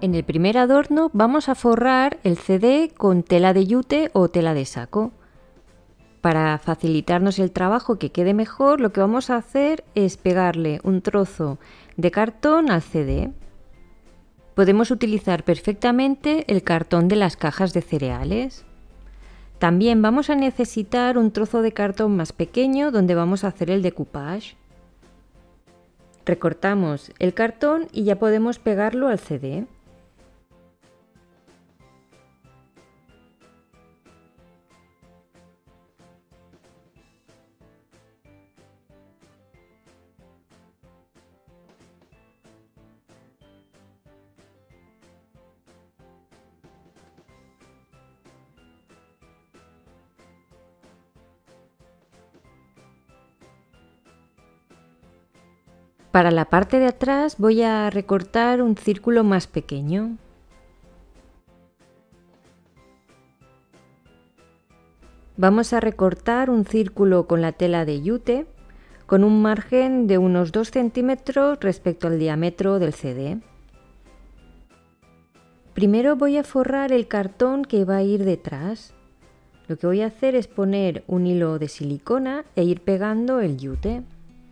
En el primer adorno vamos a forrar el CD con tela de yute o tela de saco. Para facilitarnos el trabajo, que quede mejor, lo que vamos a hacer es pegarle un trozo de cartón al CD. Podemos utilizar perfectamente el cartón de las cajas de cereales. También vamos a necesitar un trozo de cartón más pequeño donde vamos a hacer el decoupage. Recortamos el cartón y ya podemos pegarlo al CD. Para la parte de atrás voy a recortar un círculo más pequeño. Vamos a recortar un círculo con la tela de yute con un margen de unos 2 centímetros respecto al diámetro del CD. Primero voy a forrar el cartón que va a ir detrás. Lo que voy a hacer es poner un hilo de silicona e ir pegando el yute.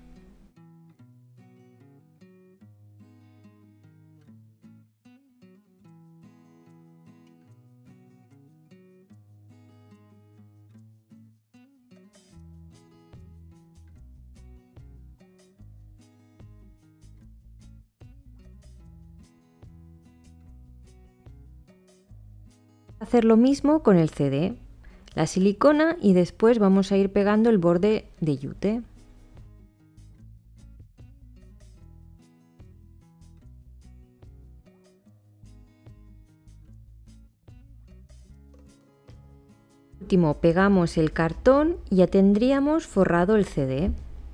Hacer lo mismo con el CD, la silicona, y después vamos a ir pegando el borde de yute. Por último, pegamos el cartón y ya tendríamos forrado el CD.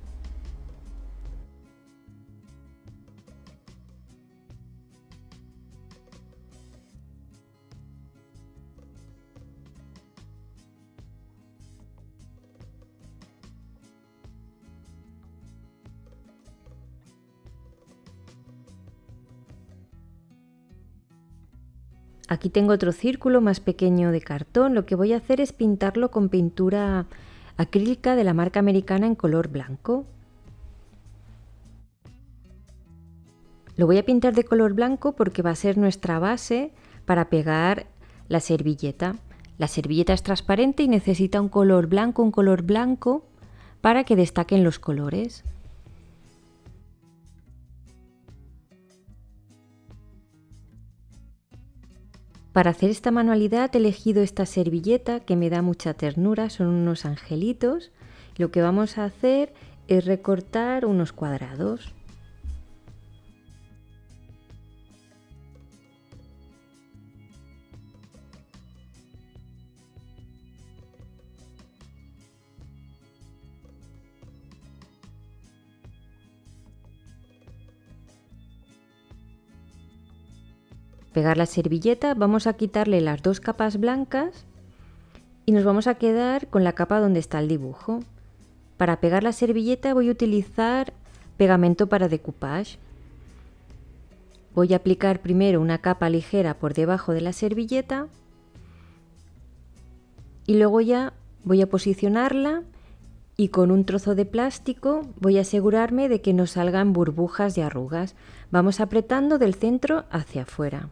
Aquí tengo otro círculo más pequeño de cartón. Lo que voy a hacer es pintarlo con pintura acrílica de la marca americana en color blanco. Lo voy a pintar de color blanco porque va a ser nuestra base para pegar la servilleta. La servilleta es transparente y necesita un color blanco para que destaquen los colores. Para hacer esta manualidad he elegido esta servilleta que me da mucha ternura, son unos angelitos. Lo que vamos a hacer es recortar unos cuadrados. Pegar la servilleta, vamos a quitarle las dos capas blancas y nos vamos a quedar con la capa donde está el dibujo. Para pegar la servilleta voy a utilizar pegamento para decoupage. Voy a aplicar primero una capa ligera por debajo de la servilleta y luego ya voy a posicionarla y con un trozo de plástico voy a asegurarme de que no salgan burbujas y arrugas. Vamos apretando del centro hacia afuera.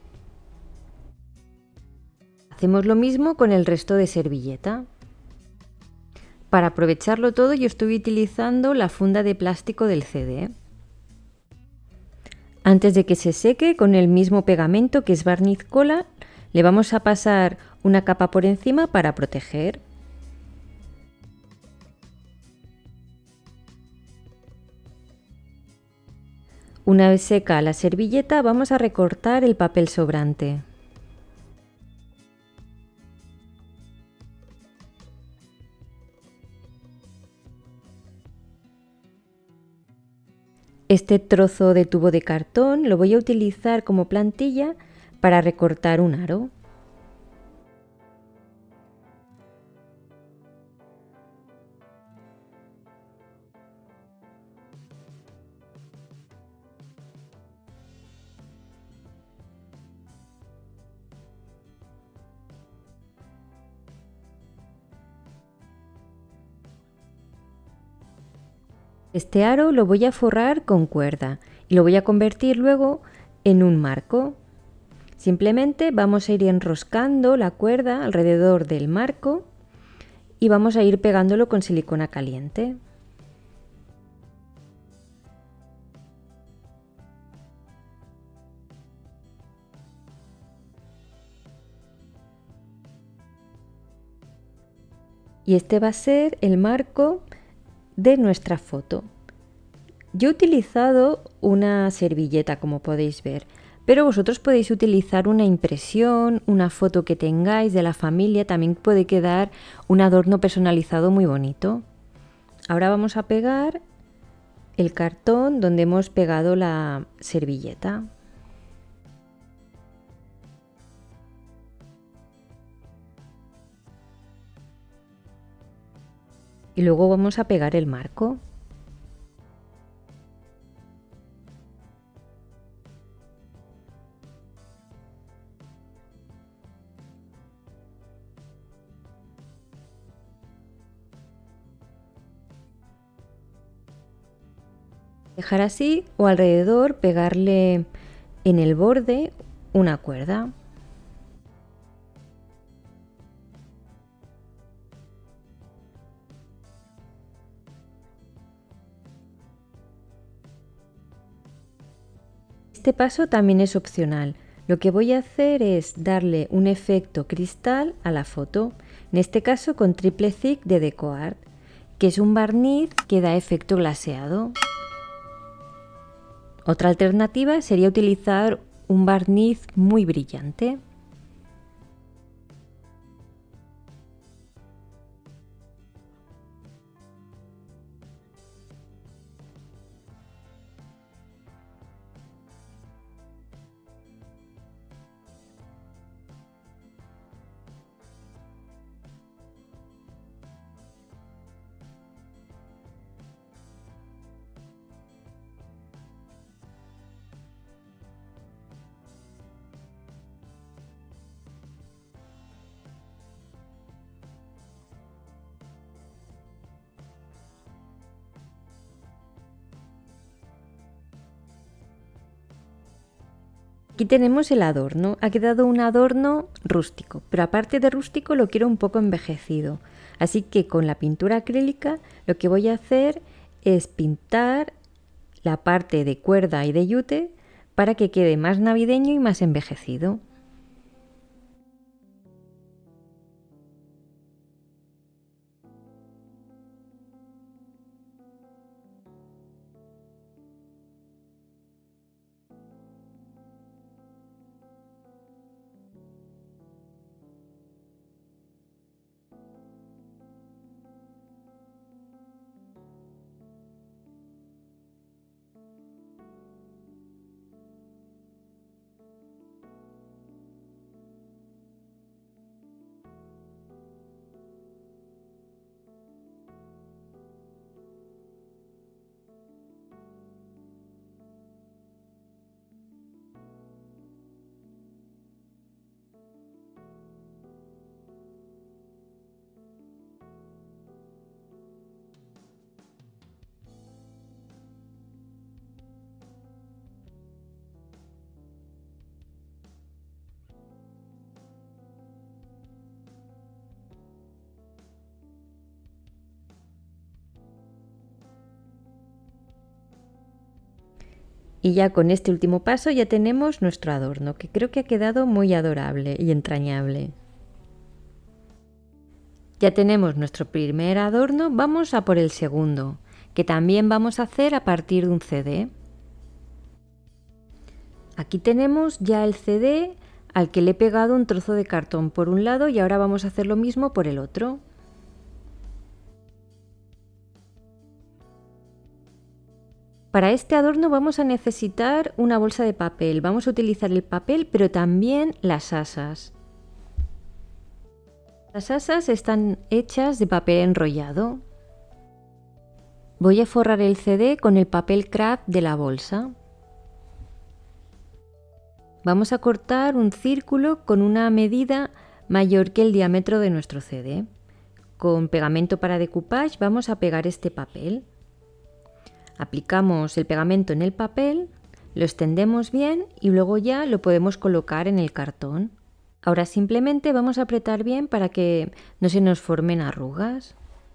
Hacemos lo mismo con el resto de servilleta. Para aprovecharlo todo yo estoy utilizando la funda de plástico del CD. Antes de que se seque, con el mismo pegamento que es barniz cola, le vamos a pasar una capa por encima para proteger. Una vez seca la servilleta, vamos a recortar el papel sobrante. Este trozo de tubo de cartón lo voy a utilizar como plantilla para recortar un aro. Este aro lo voy a forrar con cuerda y lo voy a convertir luego en un marco. Simplemente vamos a ir enroscando la cuerda alrededor del marco y vamos a ir pegándolo con silicona caliente. Y este va a ser el marco de nuestra foto. Yo he utilizado una servilleta, como podéis ver, pero vosotros podéis utilizar una impresión, una foto que tengáis de la familia, también puede quedar un adorno personalizado muy bonito. Ahora vamos a pegar el cartón donde hemos pegado la servilleta. Y luego vamos a pegar el marco. Dejar así o alrededor pegarle en el borde una cuerda. Este paso también es opcional. Lo que voy a hacer es darle un efecto cristal a la foto, en este caso con Triple Thick de DecoArt, que es un barniz que da efecto glaseado. Otra alternativa sería utilizar un barniz muy brillante. Aquí tenemos el adorno, ha quedado un adorno rústico, pero aparte de rústico lo quiero un poco envejecido. Así que con la pintura acrílica lo que voy a hacer es pintar la parte de cuerda y de yute para que quede más navideño y más envejecido. Y ya con este último paso ya tenemos nuestro adorno, que creo que ha quedado muy adorable y entrañable. Ya tenemos nuestro primer adorno, vamos a por el segundo, que también vamos a hacer a partir de un CD. Aquí tenemos ya el CD al que le he pegado un trozo de cartón por un lado y ahora vamos a hacer lo mismo por el otro. Para este adorno vamos a necesitar una bolsa de papel. Vamos a utilizar el papel, pero también las asas. Las asas están hechas de papel enrollado. Voy a forrar el CD con el papel craft de la bolsa. Vamos a cortar un círculo con una medida mayor que el diámetro de nuestro CD. Con pegamento para decoupage vamos a pegar este papel. Aplicamos el pegamento en el papel, lo extendemos bien y luego ya lo podemos colocar en el cartón. Ahora simplemente vamos a apretar bien para que no se nos formen arrugas.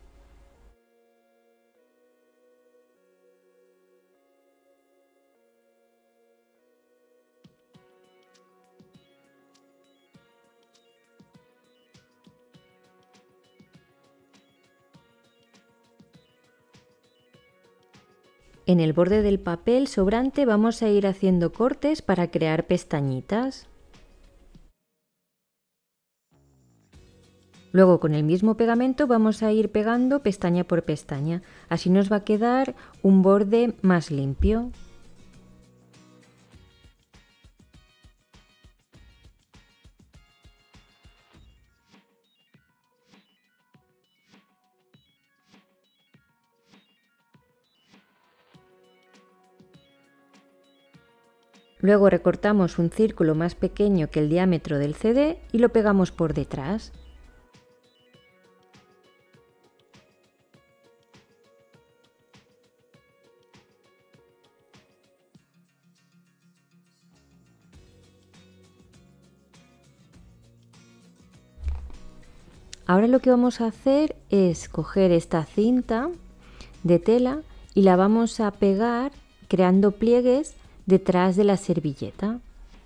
En el borde del papel sobrante vamos a ir haciendo cortes para crear pestañitas. Luego con el mismo pegamento vamos a ir pegando pestaña por pestaña, así nos va a quedar un borde más limpio. Luego recortamos un círculo más pequeño que el diámetro del CD y lo pegamos por detrás. Ahora lo que vamos a hacer es coger esta cinta de tela y la vamos a pegar creando pliegues detrás de la servilleta.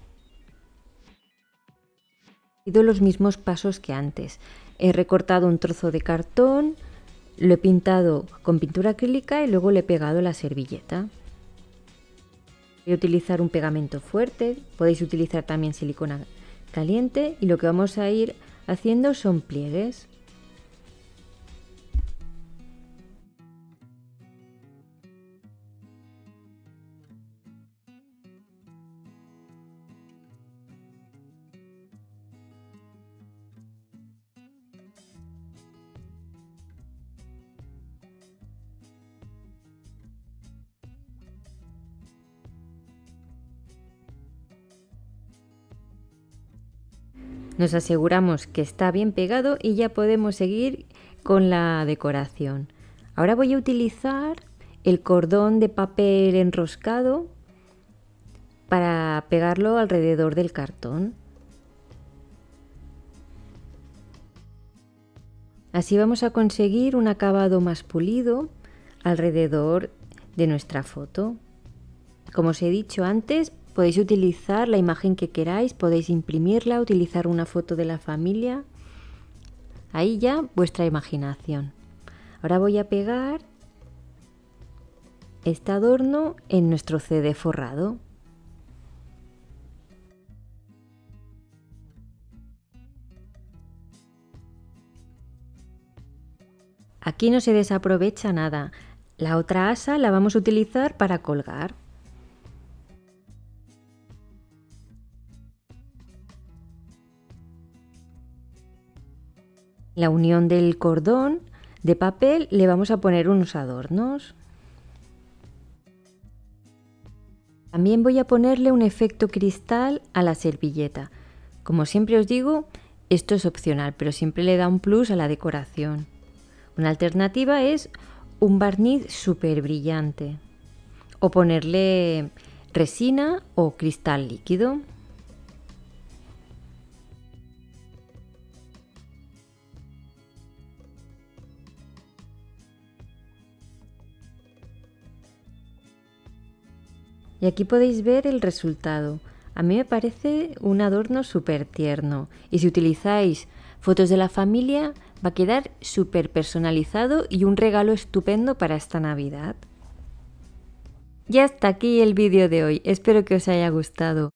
He seguido los mismos pasos que antes. He recortado un trozo de cartón, lo he pintado con pintura acrílica y luego le he pegado la servilleta. Voy a utilizar un pegamento fuerte, podéis utilizar también silicona caliente y lo que vamos a ir haciendo son pliegues. Nos aseguramos que está bien pegado y ya podemos seguir con la decoración. Ahora voy a utilizar el cordón de papel enroscado para pegarlo alrededor del cartón. Así vamos a conseguir un acabado más pulido alrededor de nuestra foto. Como os he dicho antes, podéis utilizar la imagen que queráis, podéis imprimirla, utilizar una foto de la familia. Ahí ya vuestra imaginación. Ahora voy a pegar este adorno en nuestro CD forrado. Aquí no se desaprovecha nada. La otra asa la vamos a utilizar para colgar. La unión del cordón de papel le vamos a poner unos adornos. También voy a ponerle un efecto cristal a la servilleta. Como siempre os digo, esto es opcional, pero siempre le da un plus a la decoración. Una alternativa es un barniz súper brillante o ponerle resina o cristal líquido. Y aquí podéis ver el resultado. A mí me parece un adorno súper tierno y si utilizáis fotos de la familia va a quedar súper personalizado y un regalo estupendo para esta Navidad. Y hasta aquí el vídeo de hoy, espero que os haya gustado.